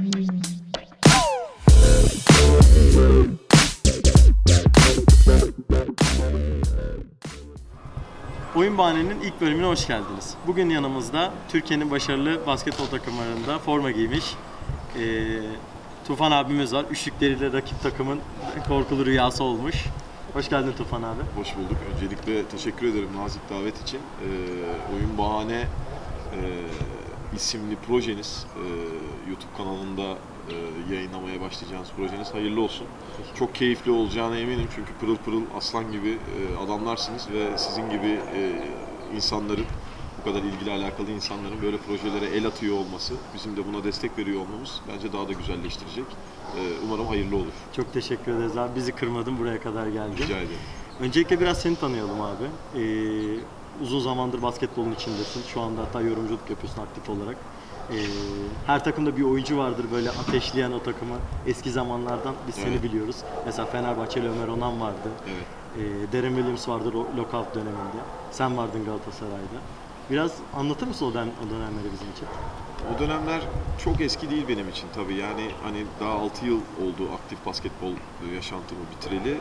Oyun Bahane'nin ilk bölümüne hoş geldiniz. Bugün yanımızda Türkiye'nin başarılı basketbol takımlarında forma giymiş Tufan abimiz var. Üçlükleriyle rakip takımın korkulu rüyası olmuş. Hoş geldin Tufan abi. Hoş bulduk. Öncelikle teşekkür ederim nazik davet için. Oyun Bahane isimli projeniz, YouTube kanalında yayınlamaya başlayacağınız projeniz hayırlı olsun. Çok keyifli olacağına eminim çünkü pırıl pırıl aslan gibi adamlarsınız ve sizin gibi insanların, bu kadar ilgili alakalı insanların böyle projelere el atıyor olması, bizim de buna destek veriyor olmamız bence daha da güzelleştirecek. Umarım hayırlı olur. Çok teşekkür ederiz abi. Bizi kırmadın, buraya kadar geldin. Rica ederim. Öncelikle biraz seni tanıyalım abi. Uzun zamandır basketbolun içindesin. Şu anda hatta yorumculuk yapıyorsun aktif olarak. Her takımda bir oyuncu vardır böyle ateşleyen o takımı. Eski zamanlardan biz seni biliyoruz. Mesela Fenerbahçeli Ömer Onan vardı. Evet. Darren Williams vardı lockout döneminde. Sen vardın Galatasaray'da. Biraz anlatır mısın o dönemleri bizim için? O dönemler çok eski değil benim için tabii. Yani hani daha 6 yıl oldu aktif basketbol yaşantımı bitireli.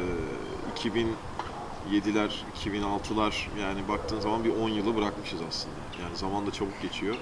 2007'ler, 2006'lar yani baktığın zaman bir 10 yılı bırakmışız aslında. Yani zaman da çabuk geçiyor.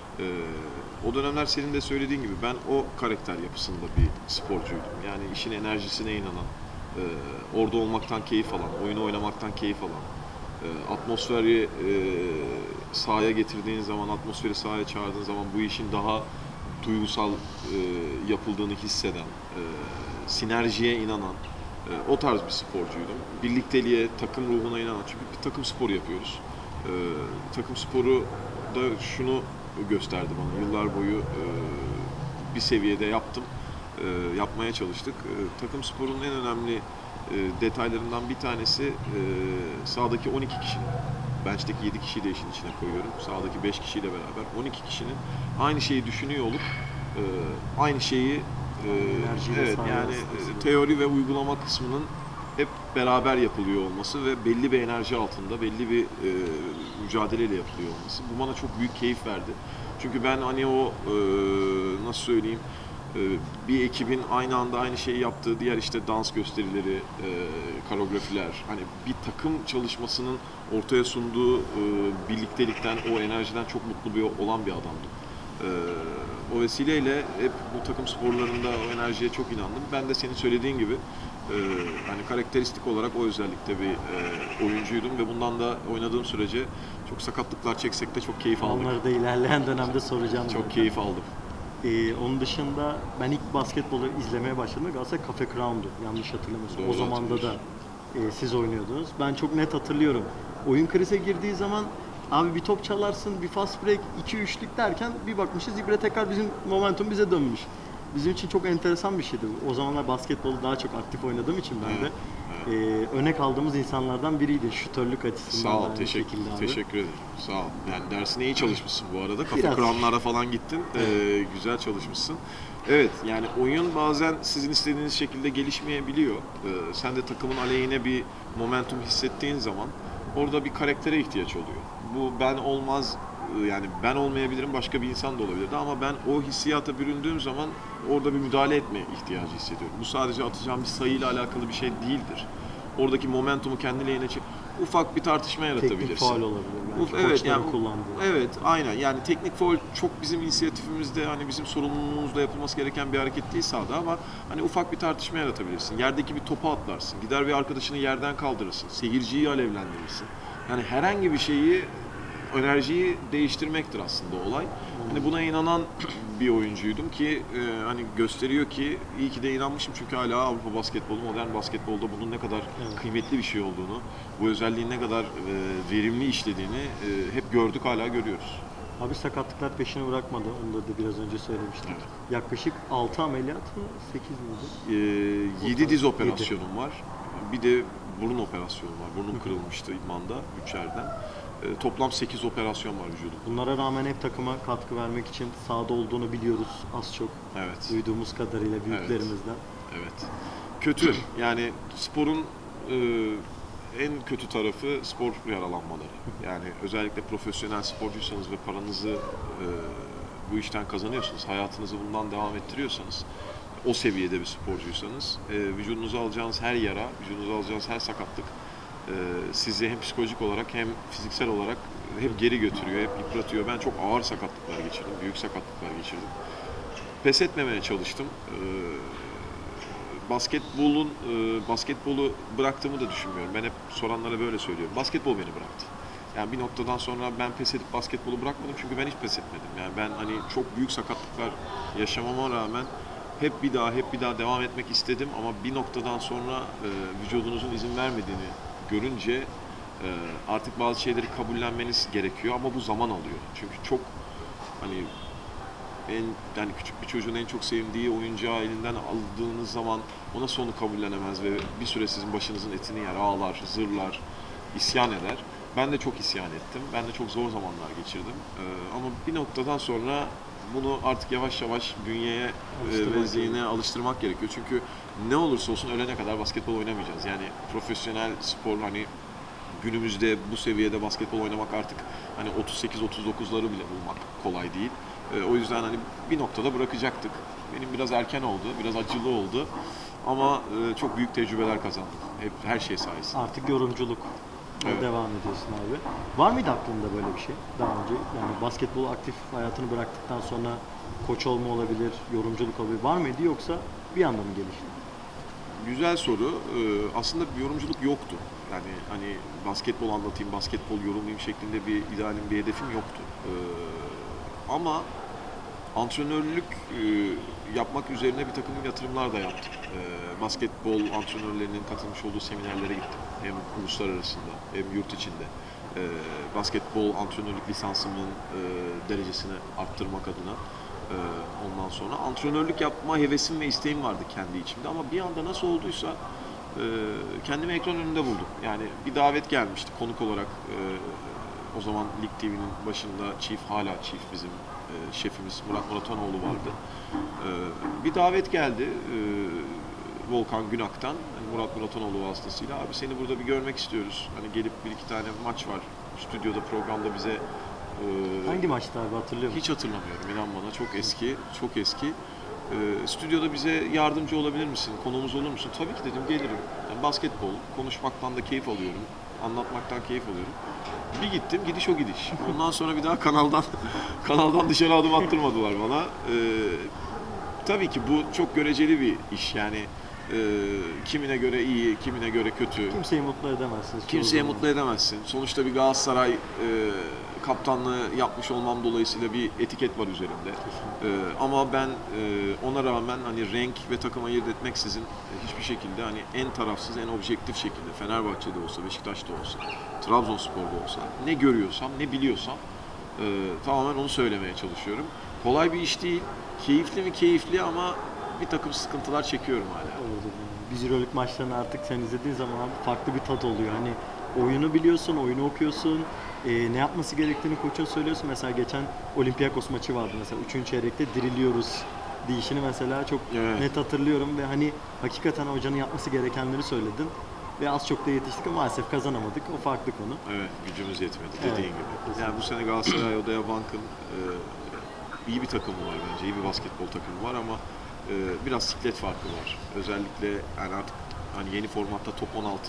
O dönemler senin de söylediğin gibi ben o karakter yapısında bir sporcuydum. Yani işin enerjisine inanan, orada olmaktan keyif alan, oyunu oynamaktan keyif alan, atmosferi sahaya getirdiğin zaman, atmosferi sahaya çağırdığın zaman bu işin daha duygusal yapıldığını hisseden, sinerjiye inanan, o tarz bir sporcuydum. Birlikteliğe, takım ruhuna inanan. Çünkü bir takım sporu yapıyoruz. Takım sporu da şunu gösterdi bana. Yıllar boyu bir seviyede yaptım. Yapmaya çalıştık. Takım sporunun en önemli detaylarından bir tanesi sahadaki 12 kişinin, bench'teki 7 kişiyi de işin içine koyuyorum. Sahadaki 5 kişiyle beraber 12 kişinin aynı şeyi düşünüyor olup aynı şeyi evet yani teori ve uygulama kısmının hep beraber yapılıyor olması ve belli bir enerji altında, belli bir mücadeleyle yapılıyor olması. Bu bana çok büyük keyif verdi. Çünkü ben hani o nasıl söyleyeyim, bir ekibin aynı anda aynı şeyi yaptığı diğer işte dans gösterileri, koreografiler, hani bir takım çalışmasının ortaya sunduğu birliktelikten, o enerjiden çok mutlu olan bir adamdım. O vesileyle hep bu takım sporlarında o enerjiye çok inandım. Ben de senin söylediğin gibi hani karakteristik olarak o özellikle bir oyuncuydum ve bundan da oynadığım sürece çok sakatlıklar çeksek de çok keyif aldık. Onları da ilerleyen dönemde soracağım. Çok keyif aldım. Onun dışında ben ilk basketbolu izlemeye başladığımda Galatasaray Cafe Crown'du yanlış hatırlamıyorsam. Doğru, o zamanda da siz oynuyordunuz. Ben çok net hatırlıyorum. Oyun krize girdiği zaman abi bir top çalarsın, bir fast break, 2-3'lük derken bir bakmışız İbre tekrar bizim momentum bize dönmüş. Bizim için çok enteresan bir şeydi. O zamanlar basketbolu daha çok aktif oynadığım için ben de örnek aldığımız insanlardan biriydi şutörlük açısından. Sağ ol, teşekkür ederim. Sağ ol. Yani dersine iyi çalışmışsın bu arada. Kafa Crown'lara falan gittin. Güzel çalışmışsın. Evet, yani oyun bazen sizin istediğiniz şekilde gelişmeyebiliyor. Sen de takımın aleyhine bir momentum hissettiğin zaman orada bir karaktere ihtiyaç oluyor. Bu ben olmaz, yani ben olmayabilirim, başka bir insan da olabilirdi ama ben o hissiyata büründüğüm zaman orada bir müdahale etme ihtiyacı hissediyorum. Bu sadece atacağım bir sayıyla alakalı bir şey değildir. Oradaki momentumu kendi lehine ufak bir tartışma yaratabilirsin. Teknik faul olabilir. Evet, yani kullandığı. Evet, aynen. Yani teknik faul çok bizim inisiyatifimizde, hani bizim sorumluluğumuzda yapılması gereken bir hareket değil sahada ama hani ufak bir tartışma yaratabilirsin. Yerdeki bir topu atlarsın. Gider bir arkadaşını yerden kaldırırsın. Seyirciyi alevlendirirsin. Yani herhangi bir şeyi, enerjiyi değiştirmektir aslında olay. Hani buna inanan bir oyuncuydum ki hani gösteriyor ki iyi ki de inanmışım çünkü hala Avrupa basketbolu, modern basketbolda bunun ne kadar kıymetli bir şey olduğunu, bu özelliğin ne kadar verimli işlediğini hep gördük, hala görüyoruz. Abi sakatlıklar peşini bırakmadı. Onu da biraz önce söylemiştik. Evet. Yaklaşık 6 ameliyat mı? 8 miydi? 7 diz operasyonum var. Bir de burun operasyonum var. Burnum kırılmıştı idmanda, 3 yerden. Toplam 8 operasyon var vücudum. Bunlara rağmen hep takıma katkı vermek için sahada olduğunu biliyoruz az çok. Evet. Duyduğumuz kadarıyla büyüklerimizden. Evet. Kötü. Yani sporun en kötü tarafı spor yaralanmaları. Yani özellikle profesyonel sporcuysanız ve paranızı bu işten kazanıyorsanız, hayatınızı bundan devam ettiriyorsanız, o seviyede bir sporcuysanız vücudunuza alacağınız her yara, vücudunuza alacağınız her sakatlık sizi hem psikolojik olarak hem fiziksel olarak hep geri götürüyor, hep yıpratıyor. Ben çok ağır sakatlıklar geçirdim, büyük sakatlıklar geçirdim. Pes etmemeye çalıştım. Basketbolu bıraktığımı da düşünmüyorum. Ben hep soranlara böyle söylüyorum. Basketbol beni bıraktı. Yani bir noktadan sonra ben pes edip basketbolu bırakmadım çünkü ben hiç pes etmedim. Yani ben hani çok büyük sakatlıklar yaşamama rağmen hep bir daha devam etmek istedim ama bir noktadan sonra vücudunuzun izin vermediğini görünce artık bazı şeyleri kabullenmeniz gerekiyor ama bu zaman alıyor. Çünkü çok hani yani küçük bir çocuğun en çok sevdiği oyuncağı elinden aldığınız zaman o nasıl onu kabullenemez ve bir süre sizin başınızın etini yer, ağlar, zırlar, isyan eder. Ben de çok isyan ettim. Ben de çok zor zamanlar geçirdim. Ama bir noktadan sonra bunu artık yavaş yavaş bünyeye ve zihne alıştırmak gerekiyor. Çünkü ne olursa olsun ölene kadar basketbol oynamayacağız. Yani profesyonel spor hani günümüzde bu seviyede basketbol oynamak artık hani 38-39'ları bile bulmak kolay değil. O yüzden hani bir noktada bırakacaktık. Benim biraz erken oldu, biraz acılı oldu. Ama çok büyük tecrübeler kazandım. Hep her şey sayesinde. Artık yorumculuk Evet. devam ediyorsun abi. Var mıydı aklında böyle bir şey daha önce? Yani basketbol aktif hayatını bıraktıktan sonra koç olma olabilir, yorumculuk olabilir. Var mıydı yoksa bir anda mı gelişti? Güzel soru. Aslında bir yorumculuk yoktu. Yani hani basketbol anlatayım, basketbol yorumlayayım şeklinde bir idealim, bir hedefim yoktu. Ama antrenörlük yapmak üzerine bir takım yatırımlar da yaptım. Basketbol antrenörlerinin katılmış olduğu seminerlere gittim. Hem uluslararasında hem yurt içinde. Basketbol antrenörlük lisansımın derecesini arttırmak adına. Ondan sonra antrenörlük yapma hevesim ve isteğim vardı kendi içimde ama bir anda nasıl olduysa kendimi ekran önünde buldum. Yani bir davet gelmişti konuk olarak. O zaman Lig TV'nin başında hala Chief bizim şefimiz Murat Muratanoğlu vardı. Bir davet geldi Volkan Günak'tan, yani Murat Muratanoğlu vasıtasıyla. Abi seni burada bir görmek istiyoruz. Hani gelip bir iki tane maç var. Stüdyoda, programda bize Hangi maçta abi hatırlıyor musun? hiç hatırlamıyorum inan bana. Çok eski, çok eski. Stüdyoda bize yardımcı olabilir misin? Konuğumuz olur musun? Tabii ki dedim gelirim. Yani basketbol, konuşmaktan da keyif alıyorum. Anlatmaktan keyif alıyorum. Bir gittim, gidiş o gidiş. Ondan sonra bir daha kanaldan dışarı adım attırmadılar bana. Tabii ki bu çok göreceli bir iş. Yani kimine göre iyi, kimine göre kötü. Kimseyi mutlu edemezsiniz. Kimseye mutlu edemezsin. Sonuçta bir Galatasaray kaptanlığı yapmış olmam dolayısıyla bir etiket var üzerimde. Ama ben ona rağmen hani renk ve takım ayırt etmeksizin hiçbir şekilde hani en tarafsız, en objektif şekilde Fenerbahçe'de olsa, Beşiktaş'ta olsa, Trabzonspor'da olsa ne görüyorsam, ne biliyorsam tamamen onu söylemeye çalışıyorum. Kolay bir iş değil. Keyifli mi? Keyifli ama bir takım sıkıntılar çekiyorum hala. Biz Euroleague maçlarını artık sen izlediğin zaman abi farklı bir tat oluyor. Hani oyunu biliyorsun, oyunu okuyorsun, ne yapması gerektiğini koça söylüyorsun. Mesela geçen Olympiakos maçı vardı mesela 3. çeyrekte diriliyoruz deyişini mesela çok net hatırlıyorum ve hani hakikaten hocanın yapması gerekenleri söyledin ve az çok da yetiştik ama maalesef kazanamadık. O farklı konu. Evet, gücümüz yetmedi dediğin gibi. Yani bu sene Galatasaray Odaya Bank'ın iyi bir takımı var bence, iyi bir basketbol takımı var ama biraz siklet farkı var. Özellikle yani artık hani yeni formatta top 16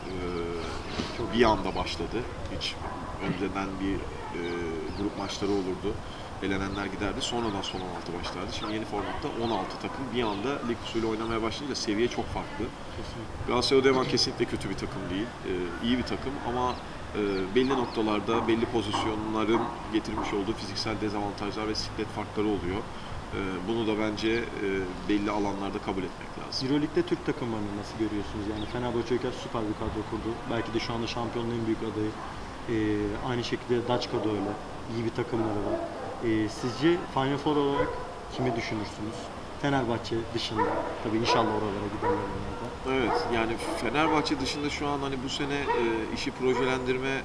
bir anda başladı. Hiç önceden bir grup maçları olurdu. Elenenler giderdi. Sonradan son 16 başlardı. Şimdi yeni formatta 16 takım bir anda lig usulü oynamaya başlayınca seviye çok farklı. Galatasaray Odeman kesinlikle kötü bir takım değil. İyi bir takım ama belli noktalarda belli pozisyonların getirmiş olduğu fiziksel dezavantajlar ve siklet farkları oluyor. Bunu da bence belli alanlarda kabul etmek lazım. Euroleague'de Türk takımlarını nasıl görüyorsunuz? Yani Fenerbahçe Ülker süper bir kadro kurdu. Belki de şu anda şampiyonluğun en büyük adayı. Aynı şekilde Daçka da öyle. İyi bir takımları var. Sizce Final Four olarak kimi düşünürsünüz? Fenerbahçe dışında. Tabii inşallah oralara giderler onlar da. Evet, yani Fenerbahçe dışında şu an hani bu sene işi projelendirme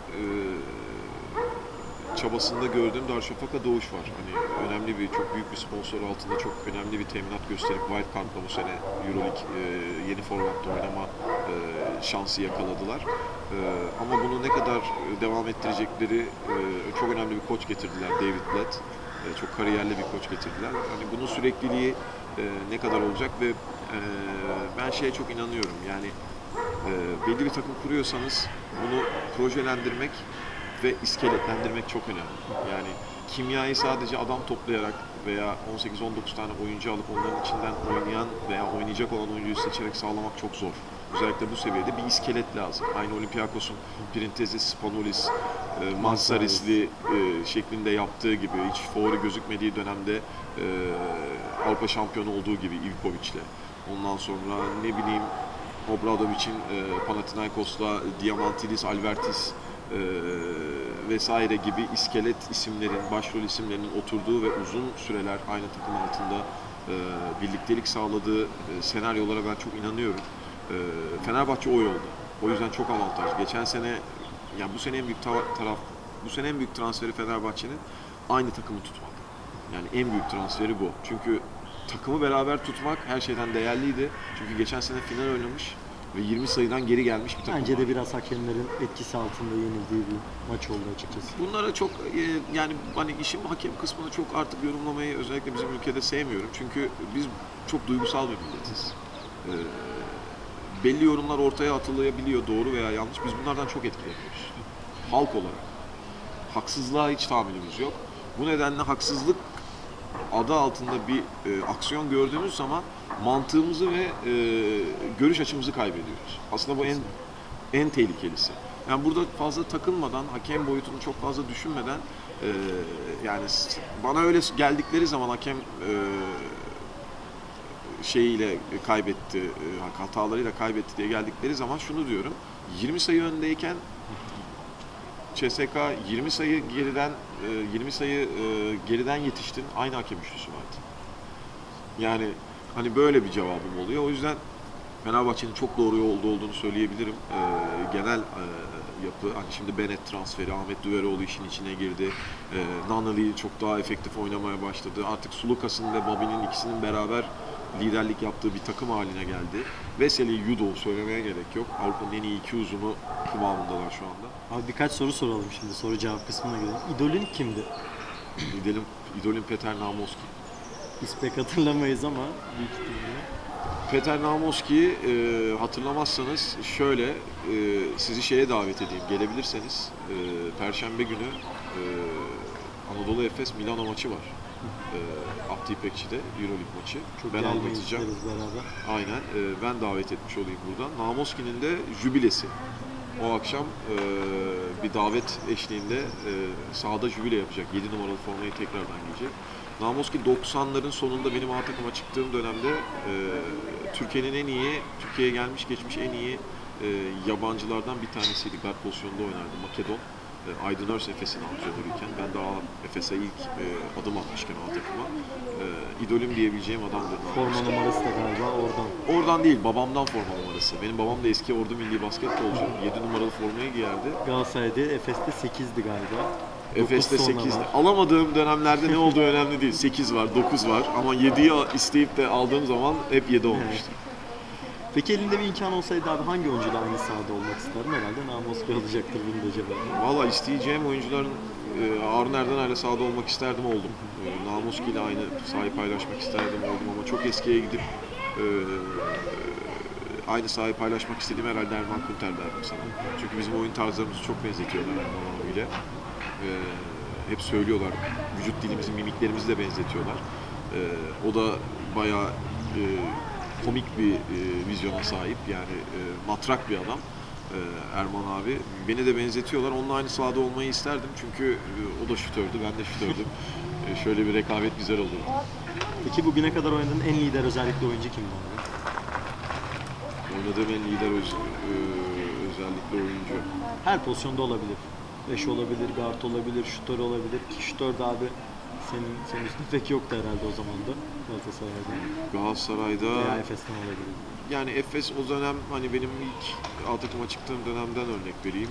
çabasında gördüğüm Darüşşafaka Doğuş var. Hani önemli bir, çok büyük bir sponsor altında çok önemli bir teminat gösterip Wildcard'la bu sene Euroleague yeni formatta oynama şansı yakaladılar. Ama bunu ne kadar devam ettirecekleri çok önemli bir koç getirdiler, David Blatt. Çok kariyerli bir koç getirdiler. Hani bunun sürekliliği ne kadar olacak ve ben şeye çok inanıyorum. Yani belli bir takım kuruyorsanız bunu projelendirmek ve iskeletlendirmek çok önemli. Yani kimyayı sadece adam toplayarak veya 18-19 tane oyuncu alıp onların içinden oynayan veya oynayacak olan oyuncuyu seçerek sağlamak çok zor. Özellikle bu seviyede bir iskelet lazım. Aynı Olympiakos'un Printezis, Spanoulis, Mansarisli şeklinde yaptığı gibi, hiç favori gözükmediği dönemde Avrupa şampiyonu olduğu gibi Ivkovic'le. Ondan sonra ne bileyim Obradovic'in Panathinaikos'la Diamantidis, Albertis vesaire gibi iskelet isimlerin, başrol isimlerinin oturduğu ve uzun süreler aynı takım altında birliktelik sağladığı senaryolara ben çok inanıyorum. Fenerbahçe o yolda. O yüzden çok avantaj. Geçen sene, yani bu sene en büyük bu sene en büyük transferi Fenerbahçe'nin aynı takımı tutmak. Yani en büyük transferi bu. Çünkü takımı beraber tutmak her şeyden değerliydi. Çünkü geçen sene final oynamış ve 20 sayıdan geri gelmiş bir takım. Bence de biraz hakemlerin etkisi altında yenildiği bir maç oldu açıkçası. Bunlara çok yani hani işin hakem kısmını çok artık yorumlamayı özellikle bizim ülkede sevmiyorum. Çünkü biz çok duygusal bir milletiz. Belli yorumlar ortaya atılabiliyor, doğru veya yanlış. Biz bunlardan çok etkileniyoruz. Halk olarak. Haksızlığa hiç tahammülümüz yok. Bu nedenle haksızlık adı altında bir aksiyon gördüğümüz zaman mantığımızı ve görüş açımızı kaybediyoruz. Aslında bu en tehlikelisi. Yani burada fazla takılmadan, hakem boyutunu çok fazla düşünmeden yani bana öyle geldikleri zaman hakem şeyiyle kaybetti, hatalarıyla kaybetti diye geldikleri zaman şunu diyorum. 20 sayı öndeyken CSK 20 sayı geriden yetiştin. Aynı hakem üçlüsü vardı. Yani hani böyle bir cevabım oluyor. O yüzden Fenerbahçe'nin çok doğru yolda olduğunu söyleyebilirim. Genel yapı, hani şimdi Bennett transferi, Ahmet Düveroğlu işin içine girdi. Nannali çok daha efektif oynamaya başladı. Artık Sulukas'ın ve Bobby'nin ikisinin beraber liderlik yaptığı bir takım haline geldi. Veseli, Yudo söylemeye gerek yok. Avrupa'nın en iyi iki uzunu kıvamındalar şu anda. Abi birkaç soru soralım şimdi, soru cevap kısmına gidelim. İdolün kimdi? İdolüm Peter Namoski. Biz pek hatırlamayız ama büyük ihtimalle. Peter Namoski'yi hatırlamazsanız şöyle, sizi şeye davet edeyim, gelebilirseniz. Perşembe günü Anadolu Efes Milano maçı var. Abdi İpekçi'de Euroleague maçı. Çok ben anlatacağım. Beraber. Aynen. Ben davet etmiş olayım buradan. Namoski'nin de jübilesi. O akşam bir davet eşliğinde sahada jübile yapacak. 7 numaralı formayı tekrardan giyecek. Namoski 90'ların sonunda benim A takıma çıktığım dönemde Türkiye'nin en iyi, Türkiye'ye gelmiş geçmiş en iyi yabancılardan bir tanesiydi. Guard pozisyonunda oynardı. Makedon. Aydın Örs Efes'in antrenörüyken, ben daha Efes'e ilk adım atmışken A takıma idolüm diyebileceğim adamdır. Forma numarası da galiba oradan. Oradan değil, babamdan forma numarası. Benim babam da eski Ordu Milli Basketbolcu. 7 numaralı formayı giyerdi. Galatasaray'da Efes'te 8'di galiba. Efes'te 8'di. Alamadığım dönemlerde ne olduğu önemli değil. 8 var, 9 var ama 7'yi isteyip de aldığım zaman hep 7 olmuştu. Evet. Peki elinde bir imkan olsaydı abi hangi oyuncuyla aynı sahada olmak isterdin? Herhalde Namoski olacaktır bunun da cevabı. Valla isteyeceğim oyuncuların Harun Erdener'le sahada olmak isterdim, oldum. Namoski ile aynı sahayı paylaşmak isterdim, oldum ama çok eskiye gidip aynı sahayı paylaşmak istediğim herhalde Erman Kunter derdim sana. Çünkü bizim oyun tarzlarımızı çok benzetiyorlar Erman abiyle. Hep söylüyorlar, vücut dilimizi, mimiklerimizi de benzetiyorlar. O da bayağı komik bir vizyona sahip, yani matrak bir adam Erman abi. Beni de benzetiyorlar, onunla aynı sahada olmayı isterdim çünkü o da şutördü, ben de şutördüm. Şöyle bir rekabet güzel olurdu. Peki bugüne kadar oynadığın en lider özellikle oyuncu kimdi abi? Oynadığım en lider özellikle oyuncu. Her pozisyonda olabilir. 5 olabilir, guard olabilir, şutör olabilir. Ki şutör de abi senin üstünde pek yoktu herhalde o zaman da Galatasaray'da veya Efes'ten olabilir. Yani Efes o dönem, hani benim ilk A takıma çıktığım dönemden örnek vereyim.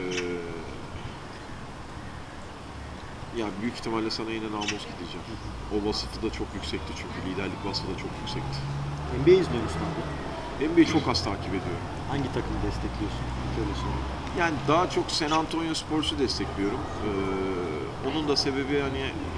Ya büyük ihtimalle sana yine Namoski diyeceğim. O vasıfı da çok yüksekti çünkü liderlik vasfı da çok yüksekti. NBA izliyor musun abi? NBA'yi çok az takip ediyorum. Hangi takımı destekliyorsun? Şöyle sorayım. Yani daha çok San Antonio Spurs'u destekliyorum. Onun da sebebi hani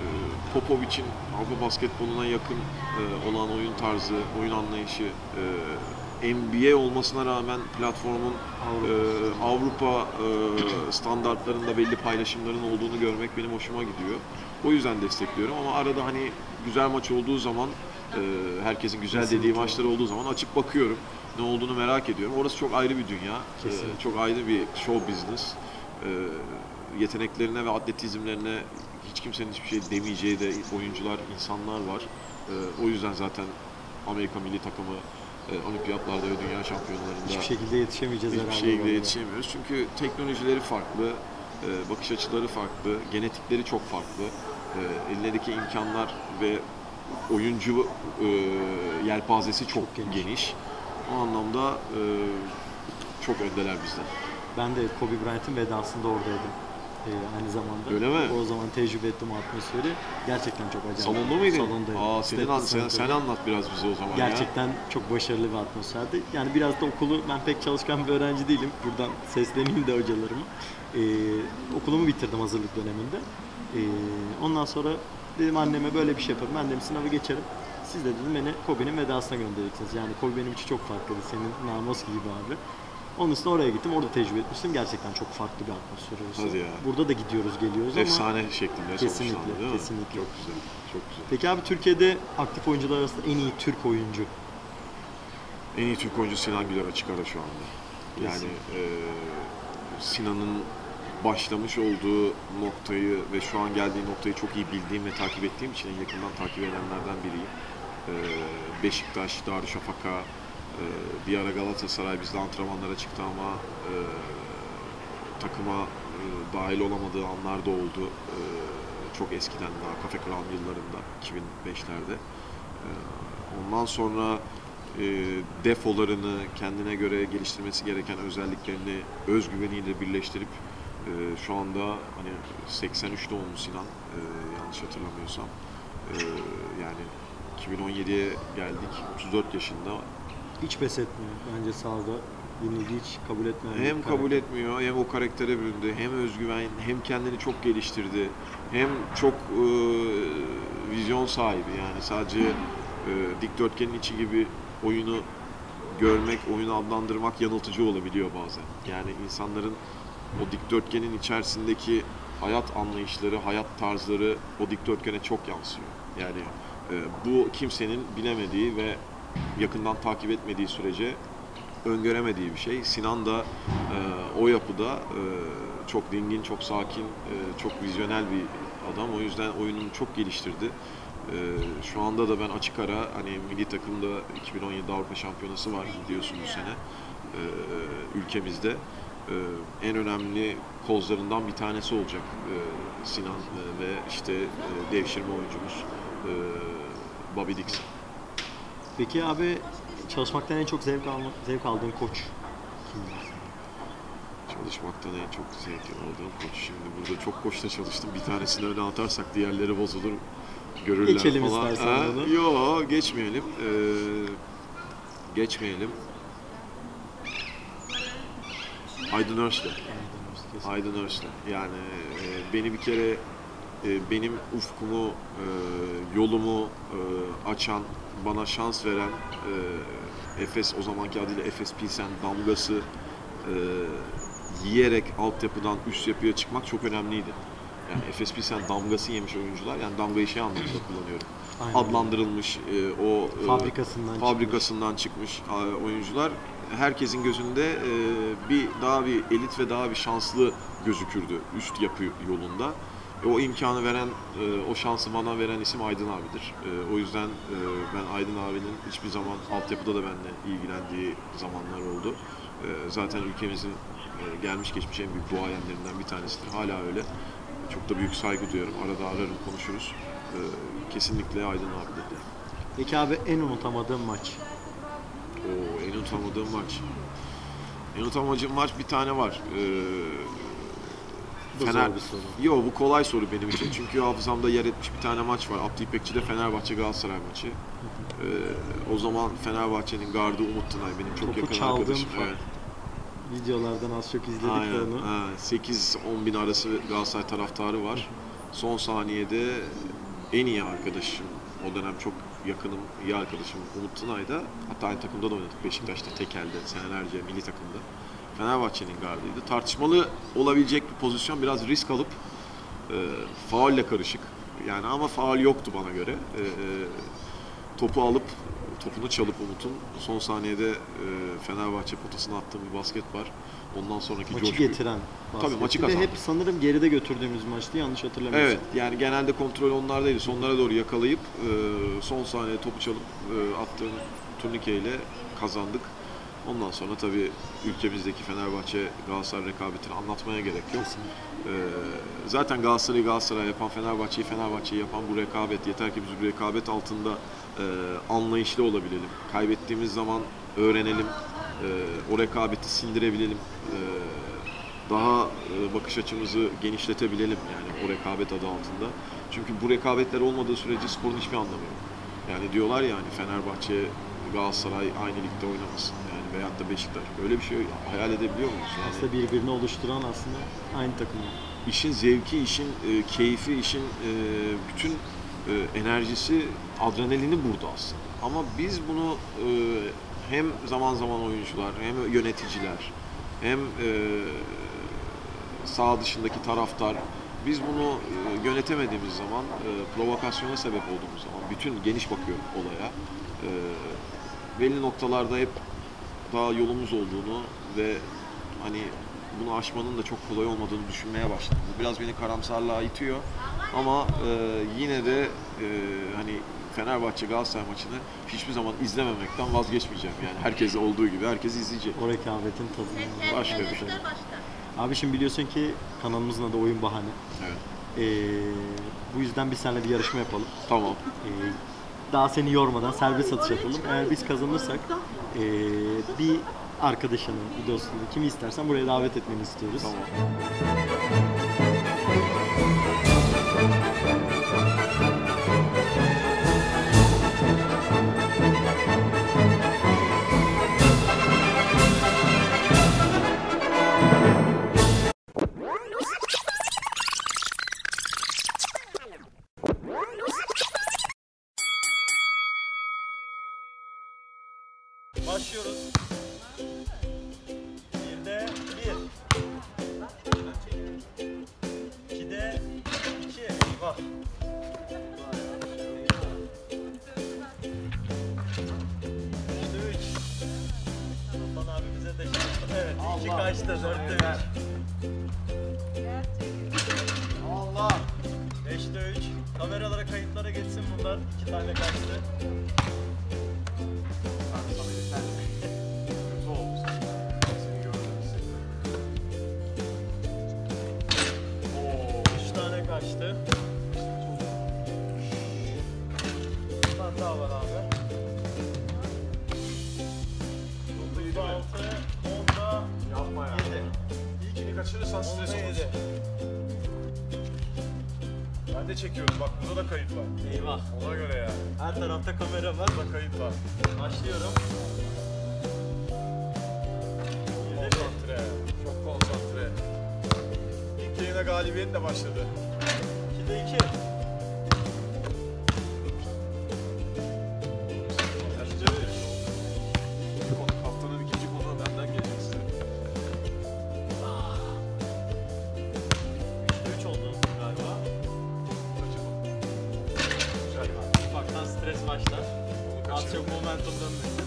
Popovic'in Avrupa basketboluna yakın olan oyun tarzı, oyun anlayışı, NBA olmasına rağmen platformun Avrupa standartlarında belli paylaşımların olduğunu görmek benim hoşuma gidiyor. O yüzden destekliyorum ama arada hani güzel maç olduğu zaman, herkesin güzel dediği maçlar olduğu zaman açıp bakıyorum. Ne olduğunu merak ediyorum. Orası çok ayrı bir dünya. Çok ayrı bir show business. Yeteneklerine ve atletizmlerine hiç kimsenin hiçbir şey demeyeceği de oyuncular, insanlar var. O yüzden zaten Amerika milli takımı olimpiyatlarda ve dünya şampiyonlarında hiçbir şekilde yetişemeyeceğiz herhalde. Hiçbir şekilde yetişemiyoruz. Çünkü teknolojileri farklı, bakış açıları farklı, genetikleri çok farklı. Ellerindeki imkanlar ve oyuncu yelpazesi çok geniş. O anlamda çok öndeler bizden. Ben de Kobe Bryant'ın vedasında oradaydım. Aynı zamanda. Öyle mi? O zaman tecrübe ettim atmosferi. Gerçekten çok acayip. Salonda mıydın? Salondaydım. Sen anlat biraz bize o zaman. Gerçekten çok başarılı bir atmosferdi. Yani biraz da okulu, ben pek çalışkan bir öğrenci değilim. Buradan sesleneyim de hocalarıma. Okulumu bitirdim hazırlık döneminde. Ondan sonra dedim anneme böyle bir şey yapalım. Ben dedim sınavı geçerim. Siz de dedim beni Kobe'nin vedasına göndereceksiniz. Yani Kobe benim için çok farklıydı. Senin Namoski gibi abi. Onun üstüne oraya gittim. Orada tecrübe etmiştim. Gerçekten çok farklı bir atmosfer orası. Hadi ya. Burada da gidiyoruz, geliyoruz ama efsane şeklinde kesinlikle, sonuçlandı, değil mi? kesinlikle. Çok güzel. Çok güzel. Peki abi Türkiye'de aktif oyuncular arasında en iyi Türk oyuncu? En iyi Türk oyuncu Sinan Güler açık ara şu anda. Yani Sinan'ın başlamış olduğu noktayı ve şu an geldiği noktayı çok iyi bildiğim ve takip ettiğim için en yakından takip edenlerden biriyim. Beşiktaş, Darüşşafaka, bir ara Galatasaray bizde antrenmanlara çıktı ama takıma dahil olamadığı anlar da oldu. Çok eskiden daha Kafe Kral yıllarında, 2005'lerde. Ondan sonra defolarını, kendine göre geliştirmesi gereken özelliklerini özgüveniyle birleştirip şu anda hani 83 doğumlu Sinan, yanlış hatırlamıyorsam, yani 2017'ye geldik, 34 yaşında. Hiç pes etmiyor. Bence sahada yenilgiyi hiç kabul etmiyor. Hem kabul etmiyor, hem o karaktere büründü, hem özgüven, hem kendini çok geliştirdi, hem çok vizyon sahibi. Yani sadece dikdörtgenin içi gibi oyunu görmek, oyunu adlandırmak yanıltıcı olabiliyor bazen. Yani insanların o dikdörtgenin içerisindeki hayat anlayışları, hayat tarzları o dikdörtgene çok yansıyor. Yani bu kimsenin bilemediği ve yakından takip etmediği sürece öngöremediği bir şey. Sinan da o yapıda çok dingin, çok sakin, çok vizyonel bir adam. O yüzden oyununu çok geliştirdi. Şu anda da ben açık ara hani milli takımda 2017 Avrupa Şampiyonası var biliyorsun bu sene ülkemizde. En önemli kozlarından bir tanesi olacak Sinan ve işte devşirme oyuncumuz Bobby Dixon. Peki abi çalışmaktan en çok zevk aldığın koç kimdir? Çalışmaktan en çok zevk aldığım koç. Şimdi burada çok koçla çalıştım. Bir tanesini öne atarsak diğerleri bozulur. Görürler geçelim falan. istersen bunu. Yok geçmeyelim. Geçmeyelim. Aydın Öztürk. Aydın Öztürk. Yani beni bir kere benim ufkumu, yolumu açan, bana şans veren Efes, o zamanki adıyla Efes Pilsen damgası yiyerek altyapıdan üst yapıya çıkmak çok önemliydi. Yani Efes Pilsen damgası yemiş oyuncular, yani damgayı şey anlamında kullanıyorum. Aynen. Adlandırılmış, o fabrikasından çıkmış oyuncular herkesin gözünde bir elit ve daha bir şanslı gözükürdü üst yapı yolunda. O imkanı veren, o şansı bana veren isim Aydın abidir. O yüzden ben Aydın abinin hiçbir zaman altyapıda da benimle ilgilendiği zamanlar oldu. Zaten ülkemizin gelmiş geçmiş en büyük duayenlerinden bir tanesidir. Hala öyle. Çok da büyük saygı duyuyorum. Arada ararım, konuşuruz. Kesinlikle Aydın abidir. Peki abi en unutamadığın maç? En unutamadığım maç. En unutamadığım maç bir tane var. Yok, bu kolay soru benim için. Çünkü hafızamda yer etmiş bir tane maç var. Abdi İpekçi'de Fenerbahçe Galatasaray maçı. O zaman Fenerbahçe'nin gardı Umut Tınay benim çok yakın arkadaşım. Evet. Videolardan az çok izledik onu. 8-10 bin arası Galatasaray taraftarı var. Son saniyede en iyi arkadaşım, o dönem çok yakınım, iyi arkadaşım Umut Tınay da, hatta aynı takımda da oynadık Beşiktaş'ta, Tekel'de, senelerce milli takımda. Fenerbahçe'nin gardıydı. Tartışmalı olabilecek bir pozisyon, biraz risk alıp faulle karışık. Yani ama faul yoktu bana göre. Topu alıp, topunu çalıp Umut'un son saniyede Fenerbahçe potasına attığı bir basket var. Ondan sonraki Maçı coşku. getiren basket. Tabii maçı Bir de kazandı. hep sanırım geride götürdüğümüz maçtı, yanlış hatırlamıyorsam. Evet, yani genelde kontrol onlardaydı. Sonlara doğru yakalayıp son saniyede topu çalıp attığım turnikeyle kazandık. Ondan sonra tabii ülkemizdeki Fenerbahçe Galatasaray rekabetini anlatmaya gerek yok. Zaten Galatasaray'ı Galatasaray yapan, Fenerbahçe'yi Fenerbahçe'yi yapan bu rekabet. Yeter ki biz bu rekabet altında anlayışlı olabilelim. Kaybettiğimiz zaman öğrenelim, o rekabeti sindirebilelim. Daha bakış açımızı genişletebilelim yani o rekabet adı altında. Çünkü bu rekabetler olmadığı sürece sporun hiçbir anlamı yok. Yani diyorlar ya hani Fenerbahçe, Galatasaray aynı ligde oynamasın yani veyahut da Beşiktaş. Böyle bir şey hayal edebiliyor muyuz? Yani Aslında birbirini oluşturan aslında aynı takımlar. işin zevki, işin keyfi, işin bütün enerjisi, adrenalini burada aslında. Ama biz bunu hem zaman zaman oyuncular, hem yöneticiler, hem saha dışındaki taraftar, biz bunu yönetemediğimiz zaman, provokasyona sebep olduğumuz zaman, bütün geniş bakıyorum olaya, belli noktalarda hep daha yolumuz olduğunu ve hani bunu aşmanın da çok kolay olmadığını düşünmeye başladım. Bu biraz beni karamsarlığa itiyor ama yine de hani Fenerbahçe Galatasaray maçını hiçbir zaman izlememekten vazgeçmeyeceğim. Yani herkes olduğu gibi herkes izleyecek. O rekabetin tadını. Başka bir şey. Abi şimdi biliyorsun ki kanalımızın adı Oyun Bahane. Evet. Bu yüzden biz seninle bir yarışma yapalım. Tamam. Daha seni yormadan serbest atış atalım. Eğer biz kazanırsak bir arkadaşının, bir dostunu, kimi istersen buraya davet etmeni istiyoruz. Tamam. Başlıyoruz. Birde bir. İkide iki. Eyvah. Üçte üç. Tufan abi bize de şans. Evet, iki kaçtı. Dörtte üç. Allah. Beşte üç. Kameralara, kayıtlara geçsin bunlar. İki tane kaçtı. Üç tane kaçtı. Bir tane daha var abi. 9'da 6, 10'da Yapma ya. 7. İlkini kaçırırsan stres 10'da 7. olursun. Ben de çekiyorum. Bak burada da kayıt var. Eyvah. Ona göre ya. Her tarafta kamera var. Burada kayıt var. Başlıyorum. Konsantre. Çok konsantre. İlk yayına galibiyetle başladı. 2'de 2. Haftanın ikinci konu benden gelecek size. 3'te 3 oldu galiba. Güzel. Ufaktan stres başlar. Onu Az kaçırdım. çok momentum dönmesin.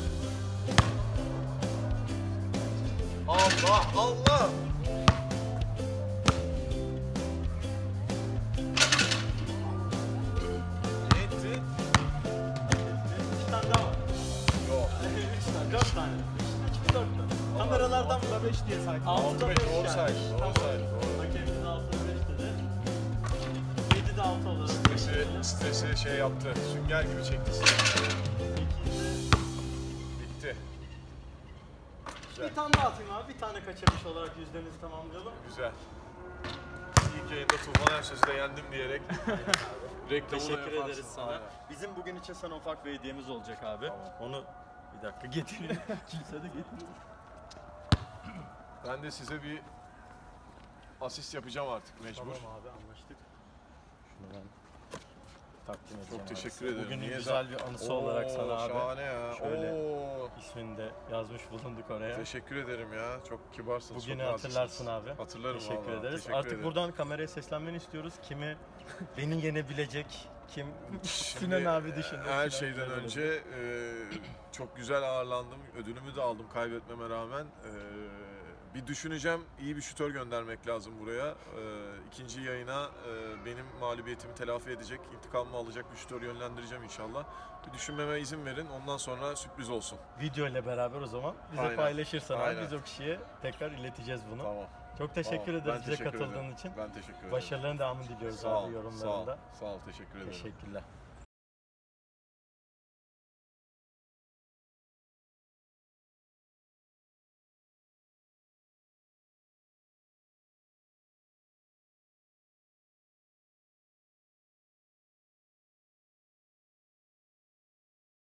Allah Allah! Ne etti? 2 tane daha var. Yok. 3 tane, 4 tane. 3 4 tane. Kameralardan mı? 5 diye saydım. 6'da 5 Doğru yani. say, doğru Tamam. say, doğru. Hakemimiz 6'da 5 dedi. 7'de 6 olarak. Stresi şey yaptı. Sünger gibi çekti sizi. 8'de Bitti. Güzel. bir tane daha atayım abi. Bir tane kaçırmış olarak yüzdemizi tamamlayalım. Güzel. İlk yayında Tufan Ersöz'ü de yendim diyerek reklamını Teşekkür yaparsın. ederiz sana. Aynen. Bizim bugün için sana ufak bir hediyemiz olacak abi. Onu bir dakika getireyim. Kimse de getirmiyor. Ben de size bir asist yapacağım artık mecbur. Tamam abi, anlaştık. Şunu ben takdim edeceğim. Çok abi. teşekkür ederim. Bugünün Niye güzel bir anısı olarak sana abi. Şahane ya. Şöyle Oo. ismini de yazmış bulunduk oraya. Teşekkür ederim ya. Çok kibarsınız. Bugünü çok naziksiniz. hatırlarsın abi. Hatırlarım Teşekkür vallahi. ederiz. Teşekkür Artık ederim. buradan kameraya seslenmeni istiyoruz. Kimi beni yenebilecek, kim Şimdi, Sinan abi dışında. Her Sinan şeyden bilebilecek. önce çok güzel ağırlandım. Ödülümü de aldım kaybetmeme rağmen. Bir düşüneceğim. İyi bir şutör göndermek lazım buraya. İkinci yayına benim mağlubiyetimi telafi edecek, intikamımı alacak bir şutör yönlendireceğim inşallah. Bir düşünmeme izin verin. Ondan sonra sürpriz olsun. Video ile beraber o zaman bize Aynen. paylaşırsan abi Aynen. biz o kişiye tekrar ileteceğiz bunu. Tamam. Çok teşekkür Tamam. ederiz Ben bize teşekkür katıldığın ederim. için. Ben teşekkür ederim. Başarıların devamını diliyoruz Sağ ol, abi sağ ol, yorumlarında. sağ ol, teşekkür ederim. Teşekkürler.